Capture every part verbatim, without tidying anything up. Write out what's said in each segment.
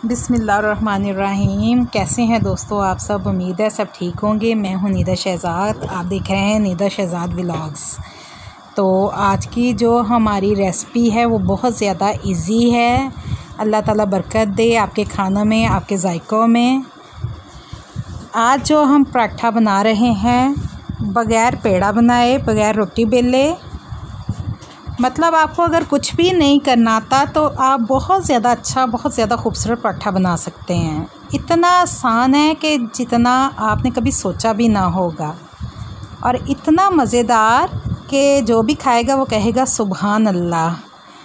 बिस्मिल्लाहिर्रहमानिर्रहीम। कैसे हैं दोस्तों आप सब? उम्मीद है सब ठीक होंगे। मैं हूं निदा शहज़ाद, आप देख रहे हैं निदा शहज़ाद व्लॉग्स। तो आज की जो हमारी रेसिपी है वो बहुत ज़्यादा इजी है। अल्लाह ताला बरकत दे आपके खानों में, आपके जायकों में। आज जो हम पराठा बना रहे हैं बग़ैर पेड़ा बनाए, बग़ैर रोटी बेले, मतलब आपको अगर कुछ भी नहीं करना आता तो आप बहुत ज़्यादा अच्छा, बहुत ज़्यादा खूबसूरत पराठा बना सकते हैं। इतना आसान है कि जितना आपने कभी सोचा भी ना होगा, और इतना मज़ेदार कि जो भी खाएगा वो कहेगा सुभान अल्लाह।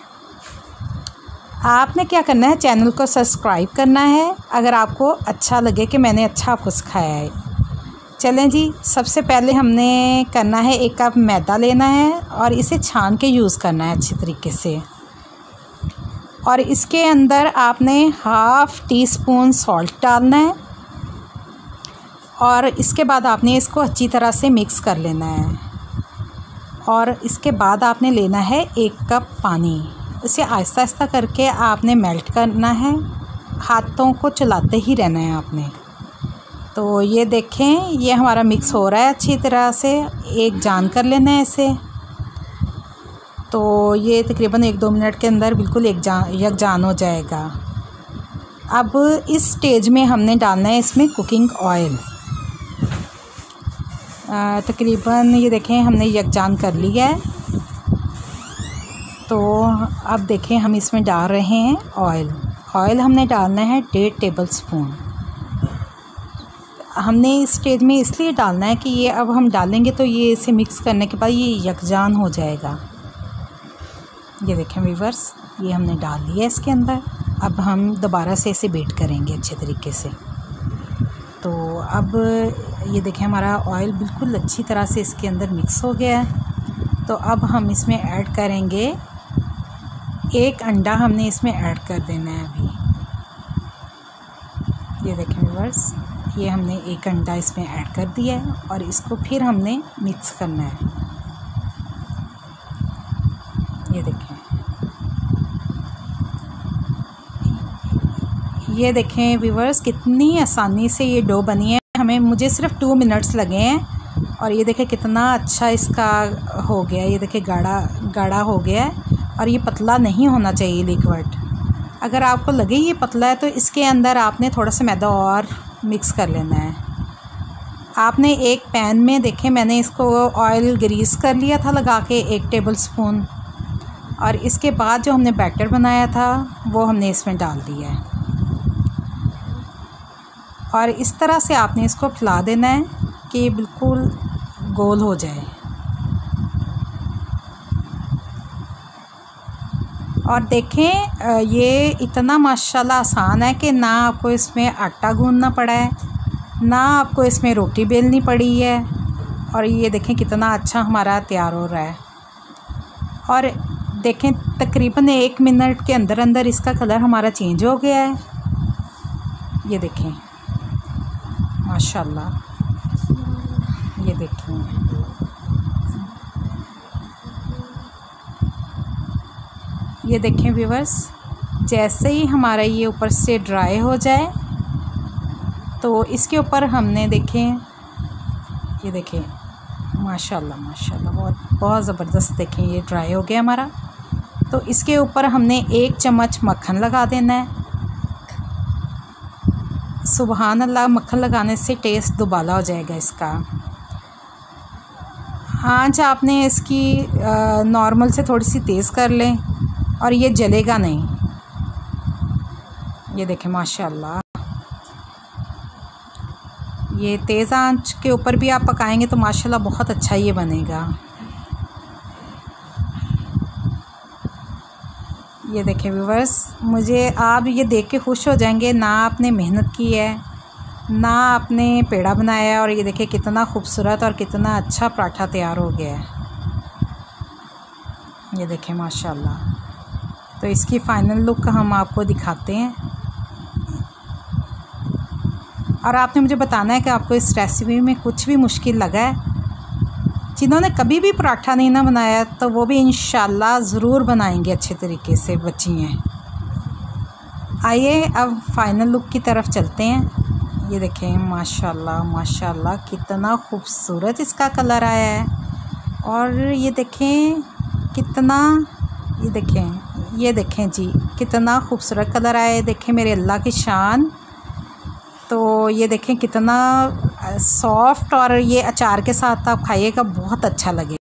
आपने क्या करना है, चैनल को सब्सक्राइब करना है अगर आपको अच्छा लगे कि मैंने अच्छा आपको सिखाया है। चलें जी, सबसे पहले हमने करना है, एक कप मैदा लेना है और इसे छान के यूज़ करना है अच्छी तरीके से। और इसके अंदर आपने हाफ़ टी स्पून सॉल्ट डालना है और इसके बाद आपने इसको अच्छी तरह से मिक्स कर लेना है। और इसके बाद आपने लेना है एक कप पानी। इसे आहिस्ता आहिस्ता करके आपने मेल्ट करना है, हाथों को चलाते ही रहना है आपने। तो ये देखें, ये हमारा मिक्स हो रहा है अच्छी तरह से, एक जान कर लेना है इसे। तो ये तकरीबन एक दो मिनट के अंदर बिल्कुल एक जान एक जान हो जाएगा। अब इस स्टेज में हमने डालना है इसमें कुकिंग ऑयल। तकरीबन ये देखें हमने यकजान कर लिया है। तो अब देखें हम इसमें डाल रहे हैं ऑयल। ऑयल हमने डालना है डेढ़ टेबल स्पून। हमने इस स्टेज में इसलिए डालना है कि ये अब हम डालेंगे तो ये इसे मिक्स करने के बाद ये यकजान हो जाएगा। ये देखें व्यूअर्स, ये हमने डाल लिया इसके अंदर। अब हम दोबारा से इसे बीट करेंगे अच्छे तरीके से। तो अब ये देखें हमारा ऑयल बिल्कुल अच्छी तरह से इसके अंदर मिक्स हो गया है। तो अब हम इसमें ऐड करेंगे एक अंडा, हमने इसमें ऐड कर देना है अभी। ये देखें व्यूअर्स, ये हमने एक अंडा इसमें ऐड कर दिया है और इसको फिर हमने मिक्स करना है। ये देखें, ये देखें व्यूअर्स, कितनी आसानी से ये डो बनी है। हमें मुझे सिर्फ टू मिनट्स लगे हैं और ये देखें कितना अच्छा इसका हो गया। ये देखें गाढ़ा गाढ़ा हो गया है और ये पतला नहीं होना चाहिए लिक्विड। अगर आपको लगे ये पतला है तो इसके अंदर आपने थोड़ा सा मैदा और मिक्स कर लेना है। आपने एक पैन में देखें, मैंने इसको ऑयल ग्रीस कर लिया था लगा के एक टेबल स्पून, और इसके बाद जो हमने बैटर बनाया था वो हमने इसमें डाल दिया है। और इस तरह से आपने इसको फैला देना है कि बिल्कुल गोल हो जाए। और देखें ये इतना माशाल्लाह आसान है कि ना आपको इसमें आटा गूंदना पड़ा है, ना आपको इसमें रोटी बेलनी पड़ी है। और ये देखें कितना अच्छा हमारा तैयार हो रहा है। और देखें तकरीबन एक मिनट के अंदर अंदर इसका कलर हमारा चेंज हो गया है। ये देखें माशाल्लाह, ये देखें ये देखें व्यूअर्स, जैसे ही हमारा ये ऊपर से ड्राई हो जाए तो इसके ऊपर हमने देखें, ये देखें माशाल्लाह माशाल्लाह बहुत बहुत ज़बरदस्त, देखें ये ड्राई हो गया हमारा। तो इसके ऊपर हमने एक चम्मच मक्खन लगा देना है। सुभान अल्लाह, मक्खन लगाने से टेस्ट दुबाला हो जाएगा इसका। आंच आपने इसकी नॉर्मल से थोड़ी सी तेज़ कर लें और ये जलेगा नहीं। ये देखें माशाल्लाह, ये तेज़ आंच के ऊपर भी आप पकाएंगे तो माशाल्लाह बहुत अच्छा ये बनेगा। ये देखें व्यूअर्स, मुझे आप ये देख के खुश हो जाएंगे, ना आपने मेहनत की है, ना आपने पेड़ा बनाया है। और ये देखें कितना खूबसूरत और कितना अच्छा पराठा तैयार हो गया है। ये देखें माशाल्लाह। तो इसकी फ़ाइनल लुक हम आपको दिखाते हैं और आपने मुझे बताना है कि आपको इस रेसिपी में कुछ भी मुश्किल लगा है। जिन्होंने कभी भी पराठा नहीं ना बनाया तो वो भी इंशाल्लाह ज़रूर बनाएंगे अच्छे तरीके से बच्चियाँ। आइए अब फाइनल लुक की तरफ चलते हैं। ये देखें माशाल्लाह माशाल्लाह कितना खूबसूरत इसका कलर आया है। और ये देखें कितना, ये देखें ये देखें जी कितना खूबसूरत कलर आया है। देखें मेरे अल्लाह की शान। तो ये देखें कितना सॉफ्ट, और ये अचार के साथ आप खाइएगा बहुत अच्छा लगेगा।